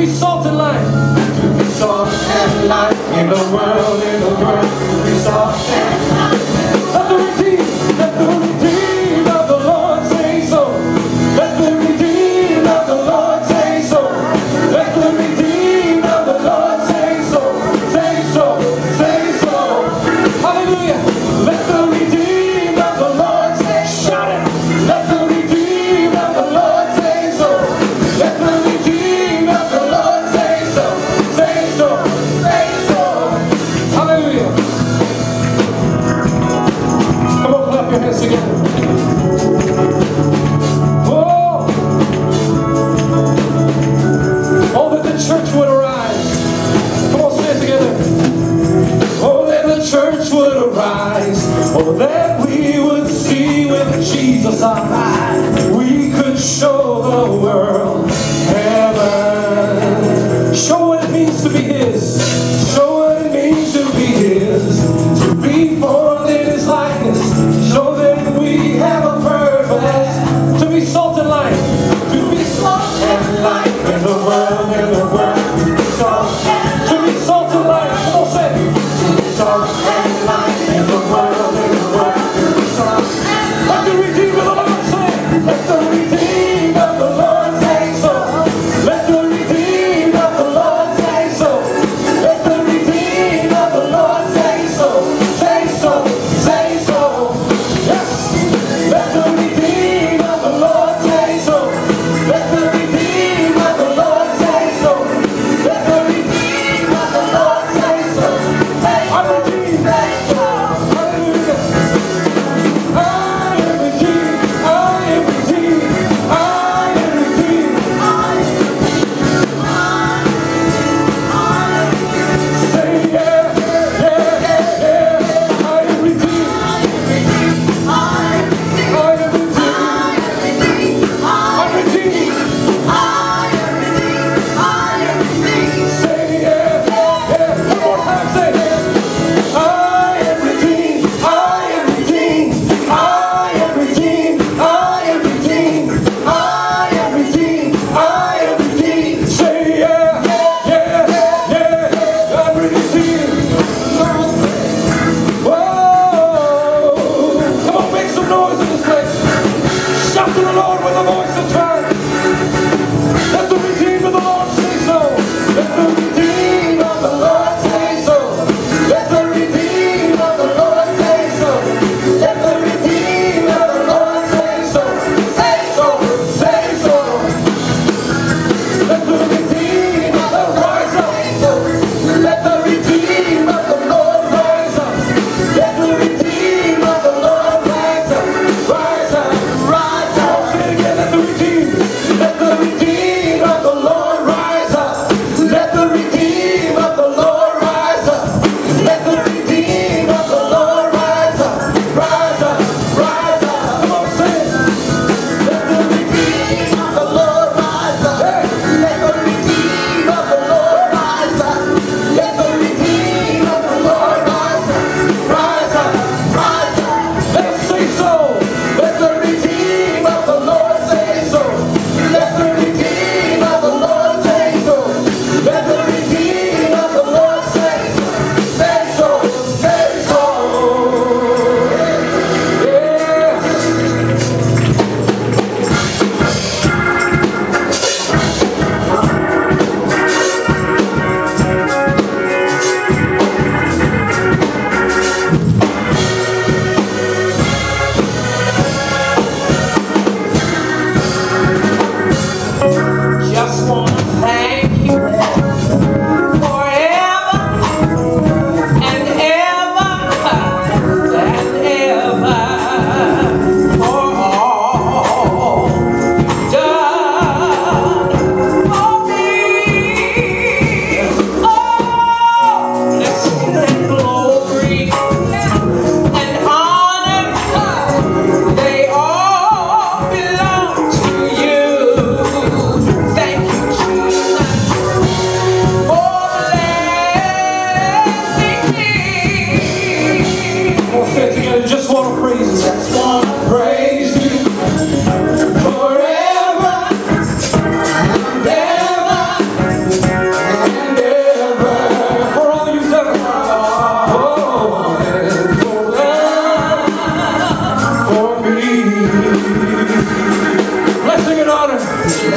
be salt and light. To be salt and light in the world, in the world. To be salt and light. Let the redeemed of the Lord say so. Let the redeemed of the Lord say so. Let the redeemed of the Lord say so. Say so, say so. Hallelujah. Let the redeemed of the Lord say, shout it. Let the redeemed of the Lord say so. Let the redeemed of the Lord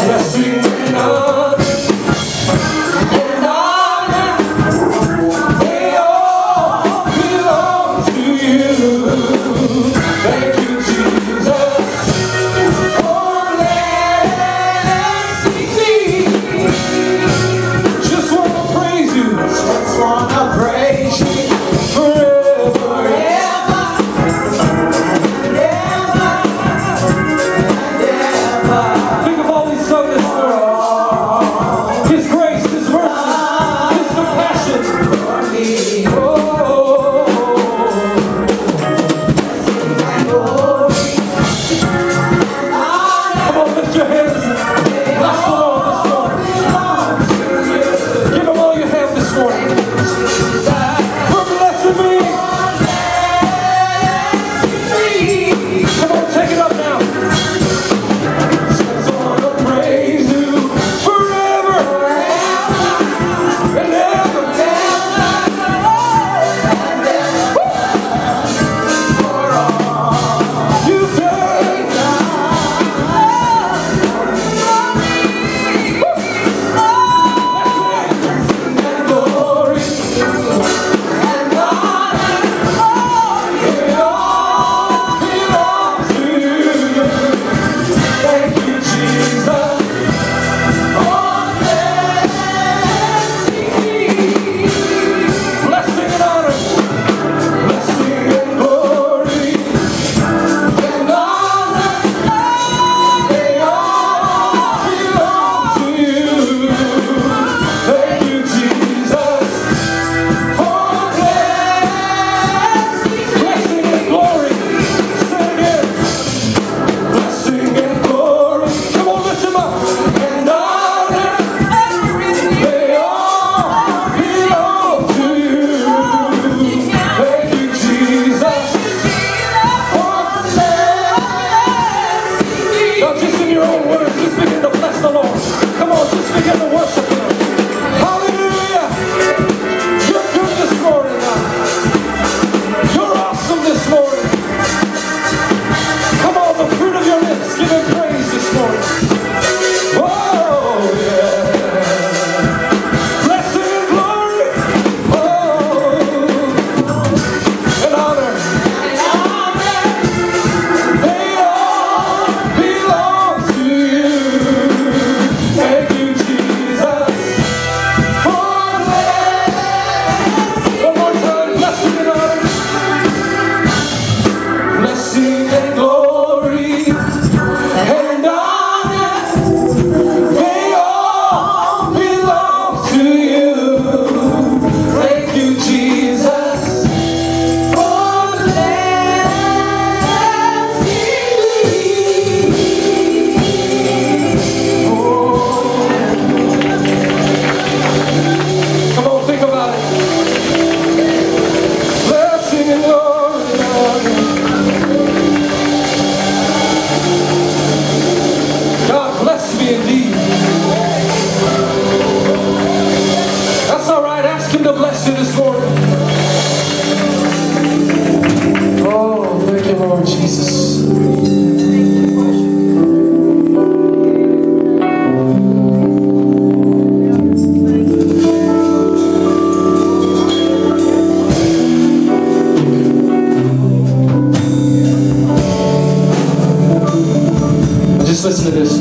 Listen to this.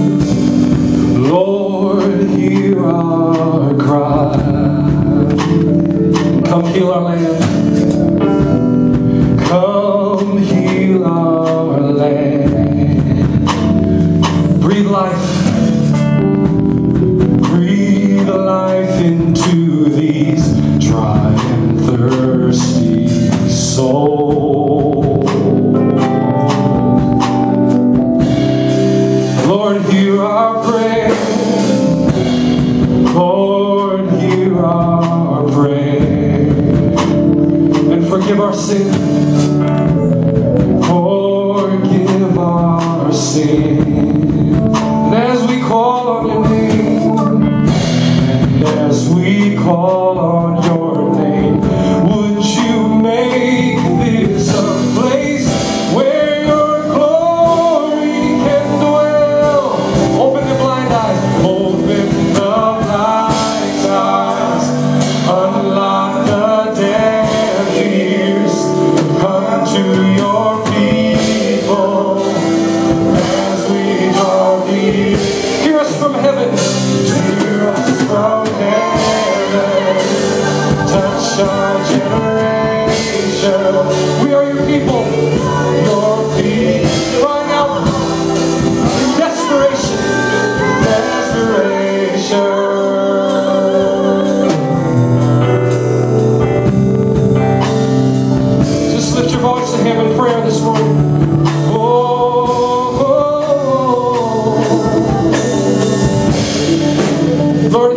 Lord, hear our cry. Come heal our land. Come heal our land. Breathe life. Breathe life into these dry and thirsty souls. Lord, hear our prayer. Lord, hear our prayer. And forgive our sin. Forgive our sin. And as we call on your name, and as we call on your name, would you make this a place where your glory can dwell? Open your blind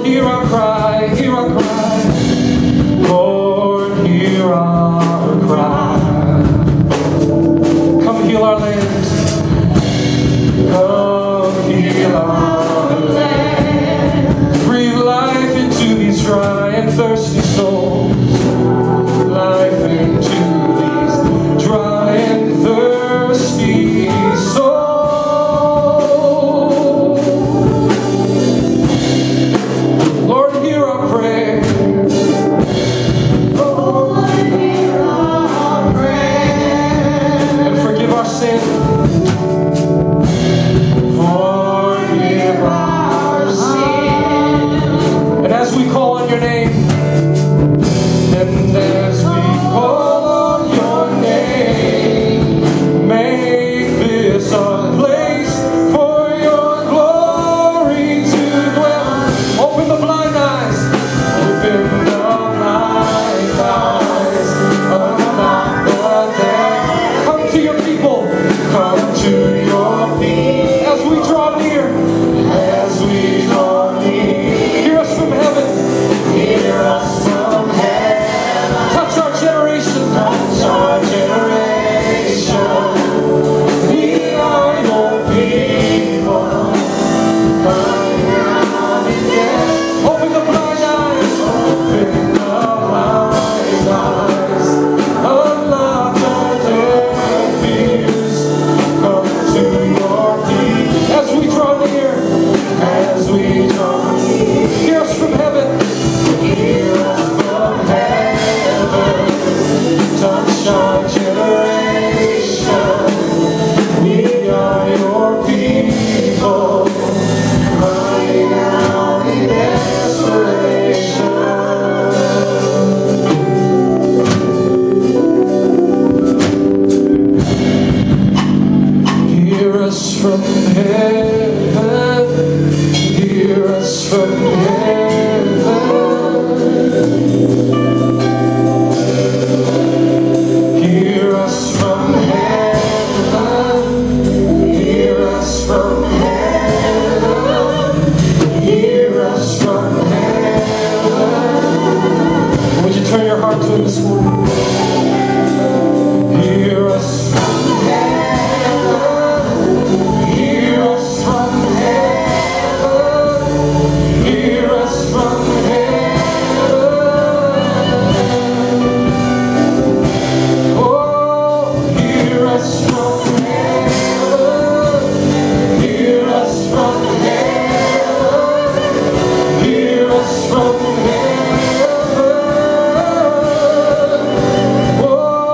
hear our cry, hear our cry. Lord, hear our cry. Come heal our land. Come heal our land. Breathe life into these dry and thirsty souls. Life into these dry and thirsty souls. Lord, hear our prayer. Lord, hear our prayer. And forgive our sin. Forgive our sin. And as we call on your name, and as we call on your name, make this our place for your glory to dwell. Open the blind eyes. Open the blind eyes. Unlock the dead. Come to your people. Come to your people. As we draw near. As we draw near. Hear us from heaven. Hear us from heaven. Touch our generation. Touch our generation. We are your people. Open the blind eyes. Open the blind eyes. Unlock the dead fears. Come to your people. As we draw near. As we draw near. Hear us from heaven. Hear us from heaven. Touch our generation. We are your people, crying out in desperation. Hear us from heaven. Hear us from heaven. Hear us from heaven. Hear us from heaven. Hear us from heaven. Would you turn your heart to him this morning? Hear us from heaven. Hear us from heaven. Hear us from heaven. Oh, hear us from heaven. Hear us from heaven. Hear us from heaven. Oh,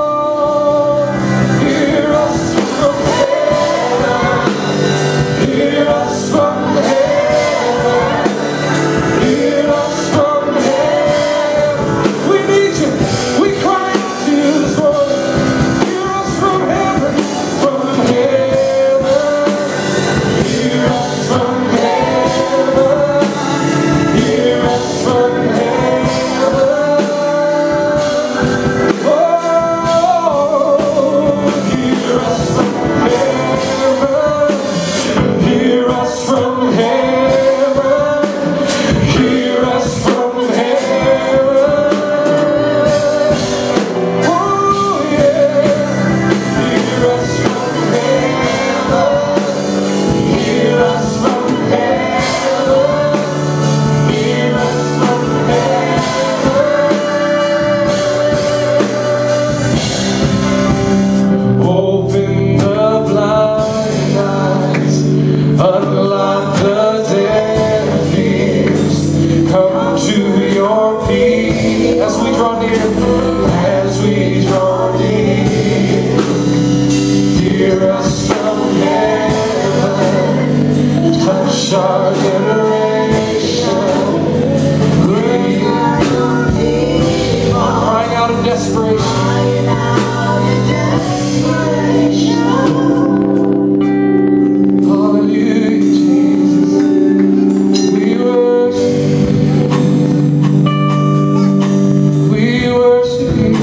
hear us from heaven. Hear us from heaven. Hear us from heaven. We need you. We cry out to you this morning. Hear us from heaven. From heaven. Hear us from heaven. Hear us from heaven. Oh, hear us from heaven. Hear us from heaven. Hear us from heaven. Oh, yeah. Hear us from heaven. Hear us from heaven. Hear us from heaven. Open the blind eyes. Unlock the dead fears. Come to your peace. As we draw near. As we draw near. Hear us from heaven. Touch our generation. We are your people. Crying out in desperation. Hallelujah, Jesus. We worship you.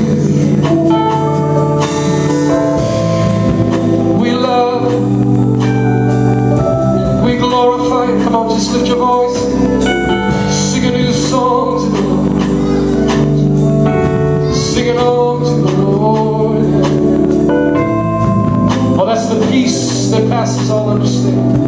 We love. We glorify. Come on, just lift your voice. Sing it all to the Lord. Oh, that's the peace that passes all understanding.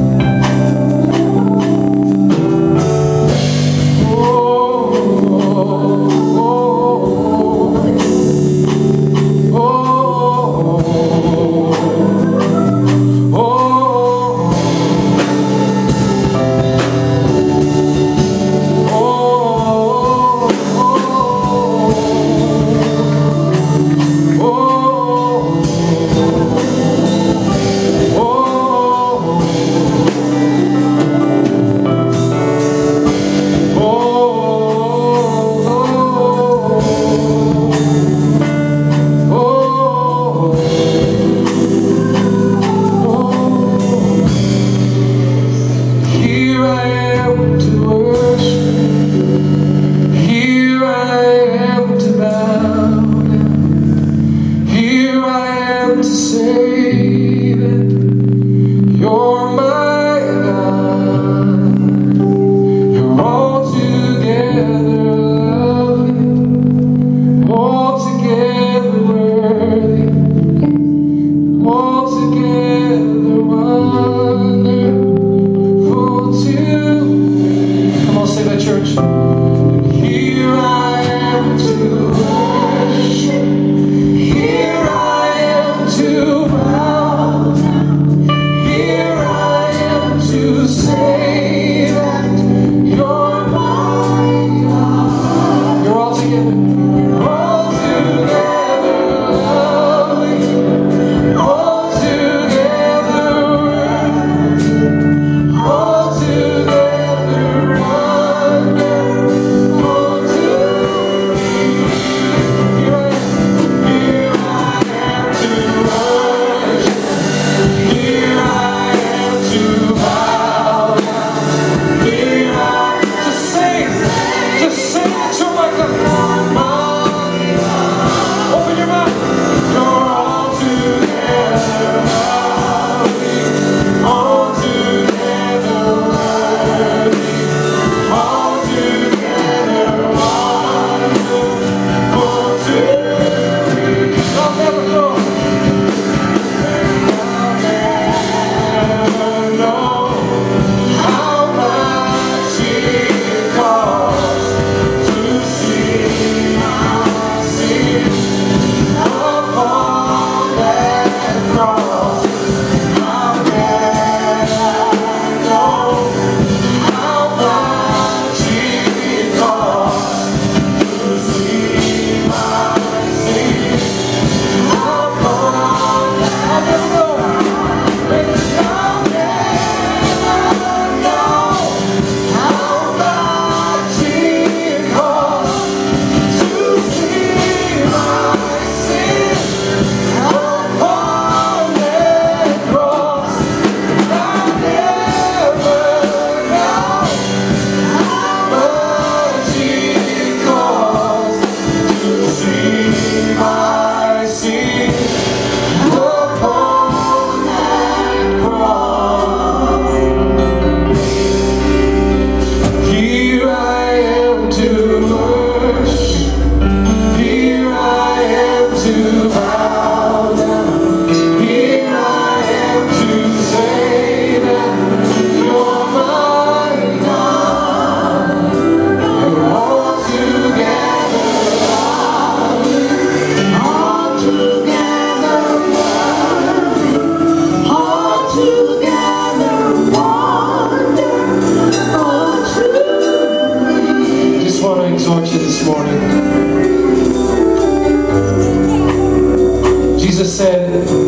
Jesus said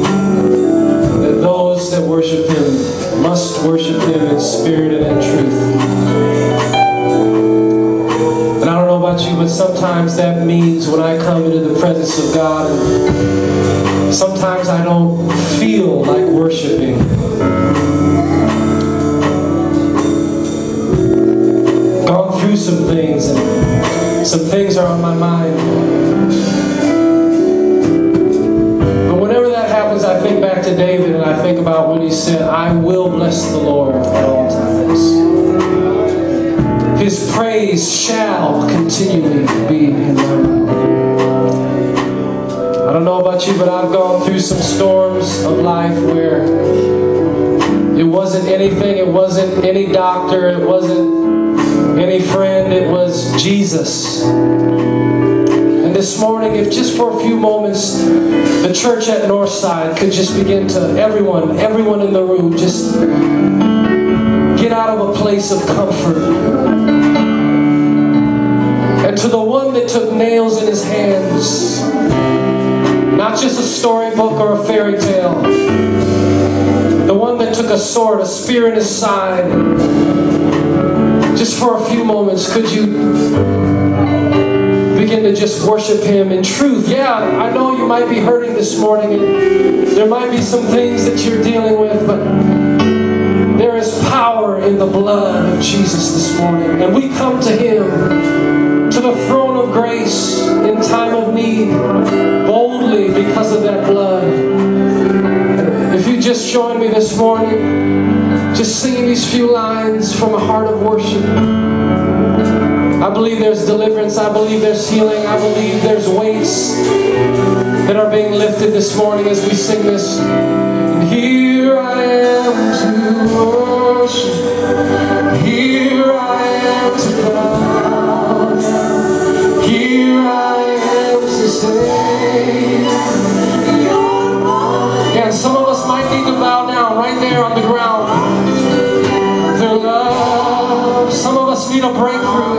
that those that worship Him must worship Him in spirit and in truth. And I don't know about you, but sometimes that means when I come into the presence of God, sometimes I don't feel like worshiping. Gone through some things, and some things are on my mind. I think back to David and I think about what he said, I will bless the Lord at all times. His praise shall continually be in my mouth. don't know about you, but I've gone through some storms of life where it wasn't anything, it wasn't any doctor, it wasn't any friend, it was Jesus. And this morning, if just for a few moments, the church at Northside could just begin to, everyone in the room, just get out of a place of comfort. And to the one that took nails in his hands, not just a storybook or a fairy tale, the one that took a sword, a spear in his side, just for a few moments, could you begin to just worship Him in truth? Yeah, I know you might be hurting this morning, and there might be some things that you're dealing with, but there is power in the blood of Jesus this morning. And we come to Him, to the throne of grace in time of need, boldly because of that blood. If you just join me this morning, just singing these few lines from a heart of worship. I believe there's deliverance. I believe there's healing. I believe there's weights that are being lifted this morning as we sing this. And here I am to worship. Here I am to bow down. Here I am to say, yeah, some of us might need to bow down right there on the ground. Their love. Some of us need a breakthrough.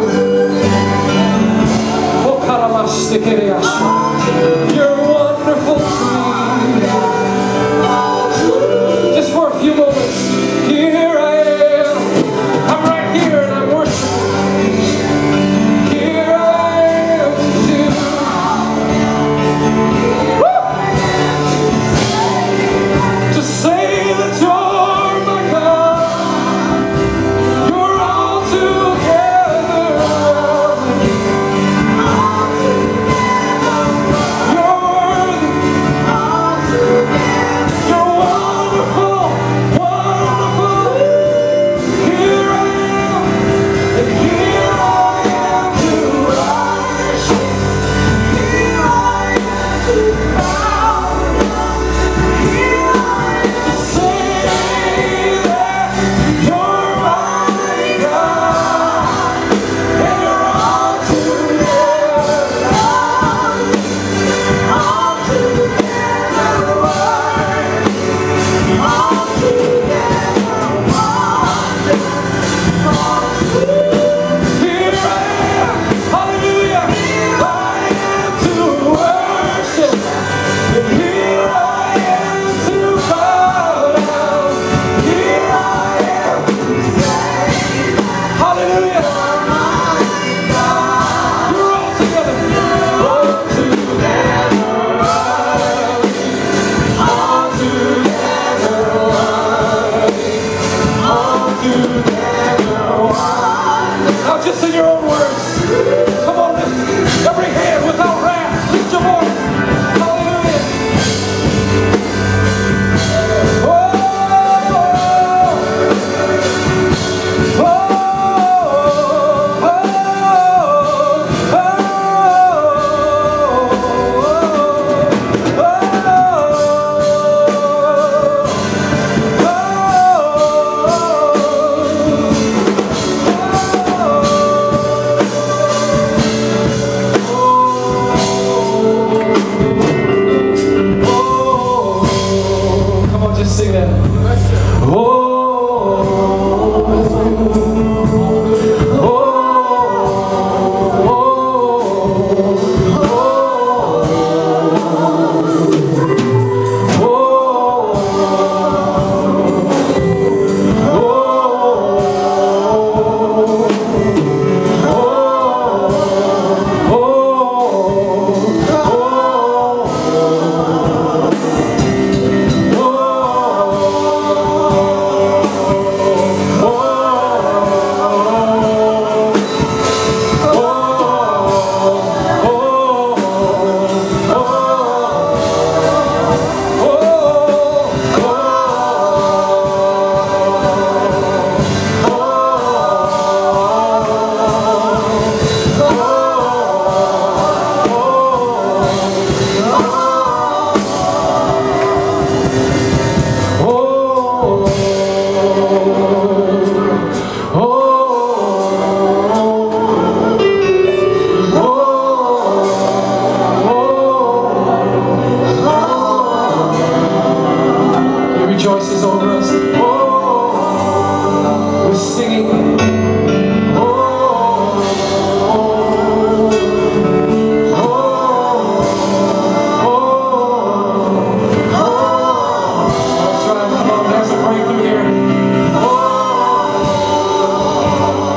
You're wonderful to me. Just for a few moments. Here I am. I'm right here and I'm worshiping. Here I am to say that you're my God. You're all together. You're worthy. You're wonderful, wonderful. Here I am, and here I am to worship. Here I am to bow down. Here I am to say that you're my God, and you're all together, all together worthy, all together wonderful. Here I am, hallelujah. I am to worship, and here I am to bow down. Here I am to say, hallelujah. You're all together, all together worthy, all together worthy, all together wonderful. Now just in your own words.